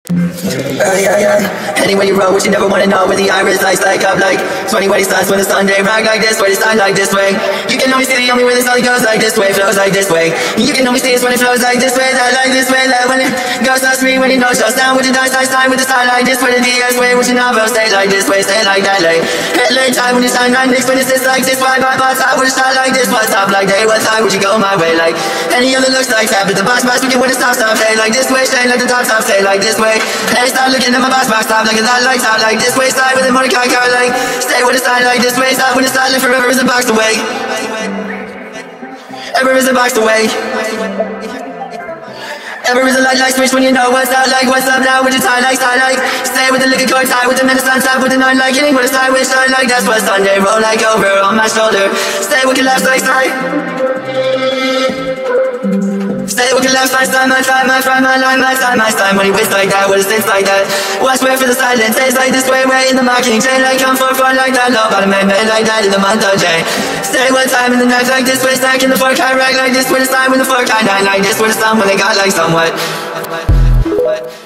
Anyway you roll, what you never wanna know, where the iris lights like up like 20 way suns when the Sunday rock like this way, the sun like this way. You can only see the only way the sun goes like this way, flows like this way. You can only see it when it flows like this way, that like this way, that when it goes to me, when it knows just down with the dice time with the star like this way, the DS way, what you never stay like this way, stay like that like headlight time when you shine right next when it sits like this, why top with a shot like this, what's up like day, what time would you go my way like any other looks like that, but the box we can when it stop stay like this way, stay like the top stay like this way. Hey, stop looking at my box stop like that like top like this way, slide with the Mordecai car like stay with the side like this way, stop when it's silent forever is a box away. Ever is a box away. Ever is a light switch when you know what's up now with your tie like stay with the liquor cord tie with the minutes on top with the night like hitting with a side with shine like that's what Sunday roll like over on my shoulder. Stay with your left like side. Stay with your left side, my time, my front, my line, my time. When you waste like that, with a sense like that. Watch where for the silence, taste like this way in the marking chain, like come for fun like that. Low bottom man like that in the month of J. Stay one time in the night like this way, stack in the fork, high rack like this with a sign with the fork, high nine like this with a sun when they got like somewhat.